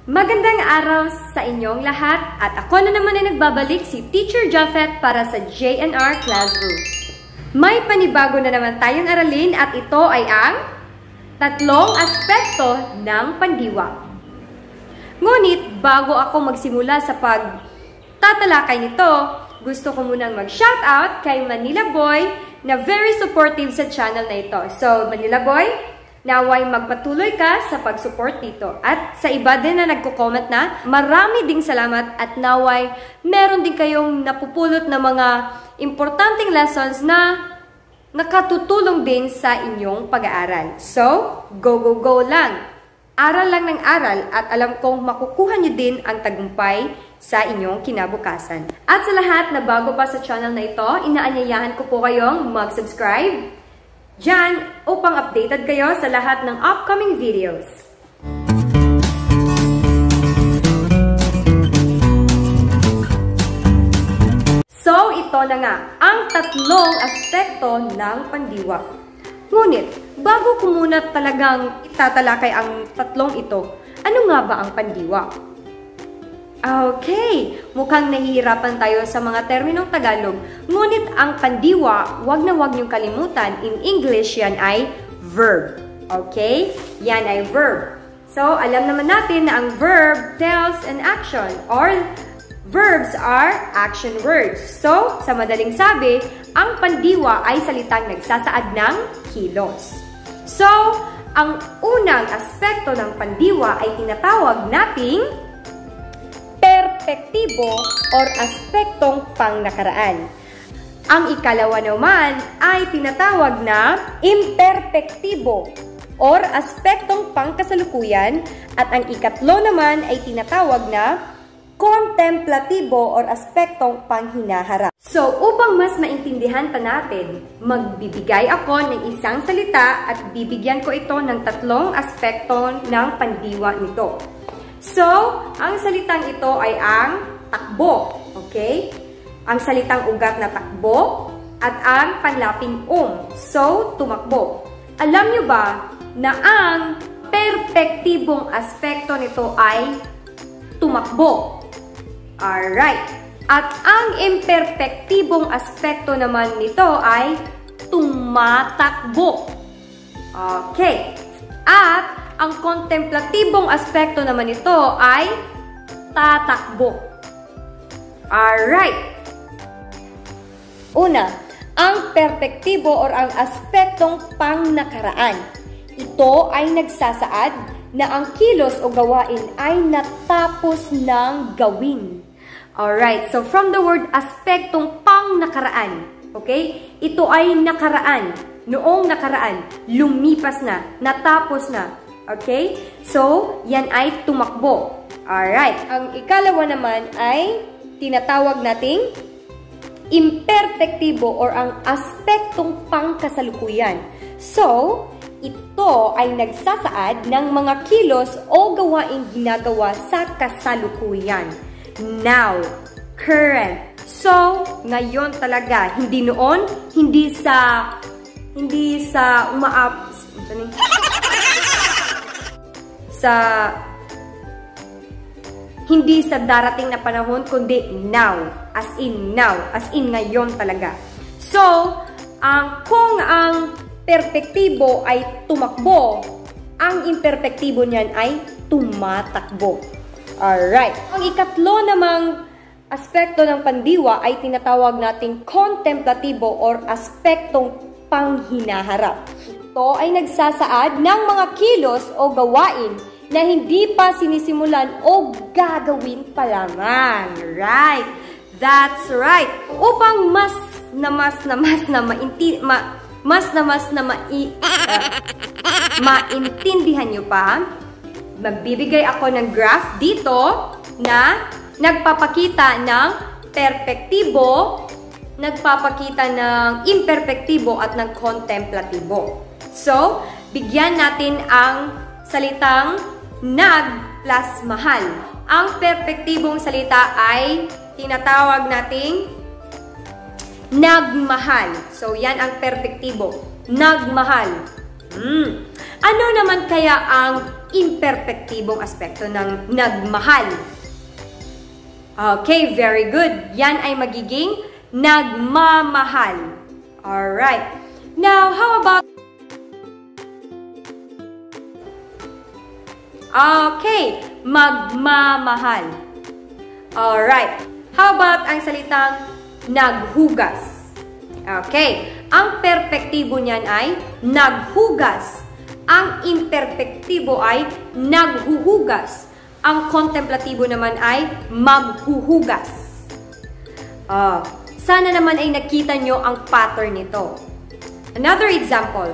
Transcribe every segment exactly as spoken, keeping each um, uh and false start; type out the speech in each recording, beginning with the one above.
Magandang araw sa inyong lahat at ako na naman ay nagbabalik si Teacher Japhet para sa J N R Classroom. May panibago na naman tayong aralin at ito ay ang tatlong aspekto ng pandiwa. Ngunit bago ako magsimula sa pagtatalakay nito, gusto ko munang mag-shoutout kay Manila Boy na very supportive sa channel na ito. So Manila Boy, naway magpatuloy ka sa pag-support dito. At sa iba din na nagko-comment na, marami ding salamat at naway meron din kayong napupulot na mga importanteng lessons na nakatutulong din sa inyong pag-aaral. So, go, go, go lang. Aral lang ng aral at alam kong makukuha niyo din ang tagumpay sa inyong kinabukasan. At sa lahat na bago pa sa channel na ito, inaanyayahan ko po kayong mag-subscribe diyan upang updated kayo sa lahat ng upcoming videos. So, ito na nga, ang tatlong aspekto ng pandiwa. Ngunit, bago ko muna talagang itatalakay ang tatlong ito, ano nga ba ang pandiwa? Okay, mukhang nahihirapan tayo sa mga terminong Tagalog. Ngunit ang pandiwa, wag na wag niyong kalimutan. In English, yan ay verb. Okay? Yan ay verb. So, alam naman natin na ang verb tells an action or verbs are action words. So, sa madaling sabi, ang pandiwa ay salitang nagsasaad ng kilos. So, ang unang aspekto ng pandiwa ay tinatawag nating perpektibo or aspektong pangnakaraan. Ang ikalawa naman ay tinatawag na imperpektibo or aspektong pangkasalukuyan at ang ikatlo naman ay tinatawag na kontemplatibo or aspektong panghinaharap. So, upang mas maintindihan pa natin, magbibigay ako ng isang salita at bibigyan ko ito ng tatlong aspekto ng pandiwa nito. So, ang salitang ito ay ang takbo, okay? Ang salitang ugat na takbo at ang panlaping um. So, tumakbo. Alam nyo ba na ang perpektibong aspekto nito ay tumakbo? Alright. At ang imperpektibong aspekto naman nito ay tumatakbo. Okay. At ang kontemplatibong aspekto naman ito ay tatakbo. Alright. Una, ang perpektibo or ang aspektong pangnakaraan. Ito ay nagsasaad na ang kilos o gawain ay natapos ng gawin. Alright, so from the word aspektong pangnakaraan, okay? Ito ay nakaraan, noong nakaraan, lumipas na, natapos na. Okay? So, yan ay tumakbo. Alright. Ang ikalawa naman ay tinatawag nating imperpektibo or ang aspektong pangkasalukuyan. So, ito ay nagsasaad ng mga kilos o gawaing ginagawa sa kasalukuyan. Now, current. So, ngayon talaga, hindi noon, hindi sa hindi sa umaap sa hindi sa darating na panahon kundi now, as in now, as in ngayon talaga. So, ang kung ang perpektibo ay tumakbo, ang imperpektibo niyan ay tumatakbo. Alright. Ang ikatlo namang aspekto ng pandiwa ay tinatawag nating kontemplatibo or aspektong panghinaharap. Ito ay nagsasaad ng mga kilos o gawain na hindi pa sinisimulan o gagawin pa lamang. Right. That's right. Upang mas na mas na mas na mainti, ma, mas na mas na mai, uh, maintindihan nyo pa, magbibigay ako ng graph dito na nagpapakita ng perpektibo, nagpapakita ng imperpektibo at ng kontemplatibo. So, bigyan natin ang salitang nag plus mahal. Ang perpektibong salita ay tinatawag nating nagmahal. So, yan ang perpektibo. Nagmahal. Hmm. Ano naman kaya ang imperpektibong aspekto ng nagmahal. Okay, very good. Yan ay magiging nagmamahal. Alright. Now, how about... Okay, magmamahal. Alright. How about ang salitang naghugas? Okay, ang perpektibo niyan ay naghugas. Ang imperpektibo ay naghuhugas. Ang kontemplatibo naman ay maghuhugas. Uh, sana naman ay nakita nyo ang pattern nito. Another example.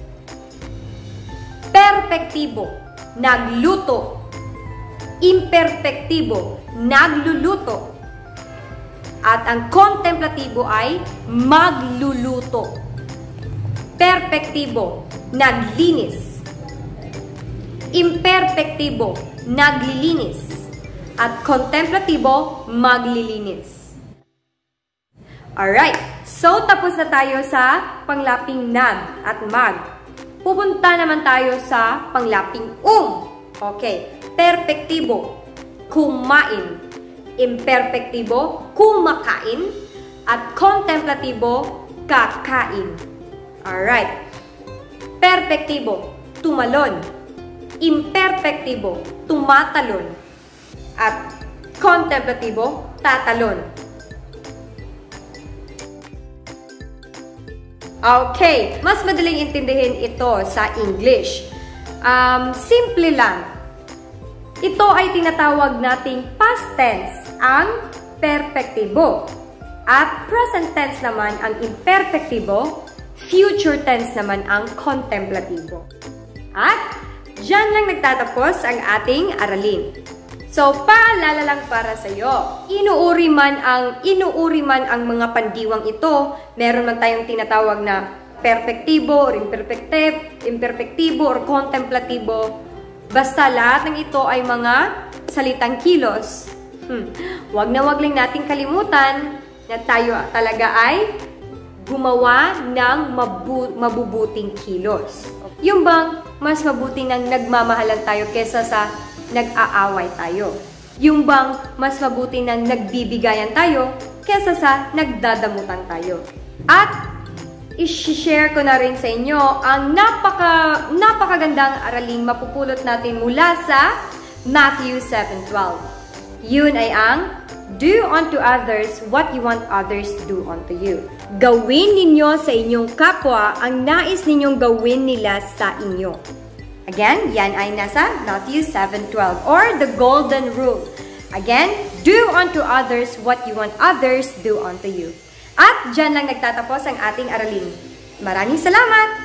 Perpektibo, nagluto. Imperpektibo, nagluluto. At ang kontemplatibo ay magluluto. Perpektibo, naglinis. Imperpektibo, naglilinis. At kontemplatibo, maglilinis. Alright, so tapos na tayo sa panglaping nag at mag. Pupunta naman tayo sa panglaping um. Okay, perpektibo, kumain. Imperpektibo, kumakain. At kontemplatibo, kakain. Alright. Perpektibo, tumalon. Imperpektibo, tumatalon. At kontemplatibo, tatalon. Okay, mas madaling intindihin ito sa English. Um, simple lang. Ito ay tinatawag nating past tense ang perpektibo. At present tense naman ang imperpektibo, future tense naman ang kontemplatibo. At dyan lang nagtatapos ang ating aralin. So, paalala lang para sa iyo. Inuuri man ang inuuri man ang mga pandiwang ito, meron man tayong tinatawag na perpektibo or imperpektibo, imperpektibo or kontemplatibo. Basta lahat ng ito ay mga salitang kilos. Hmm. Wag na wag lang nating kalimutan na tayo talaga ay gumawa ng mabu mabubuting kilos. Yung bang mas mabuting nang nagmamahalan tayo kesa sa nag-aaway tayo. Yung bang mas mabuting nang nagbibigayan tayo kesa sa nagdadamutan tayo. At i-share ko na rin sa inyo ang napaka, napakagandang araling mapupulot natin mula sa Matthew seven twelve. Yun ay ang do unto others what you want others to do unto you. Gawin ninyo sa inyong kapwa ang nais ninyong gawin nila sa inyo. Again, yan ay nasa Matthew seven twelve or the golden rule. Again, do unto others what you want others do unto you. At dyan lang nagtatapos ang ating aralin. Maraming salamat!